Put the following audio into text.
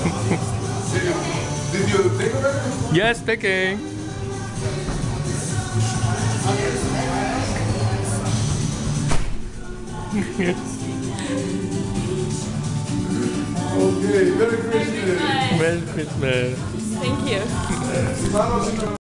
Did you take a record? Yes, taking. Okay, Merry Christmas. Merry Christmas. Thank you.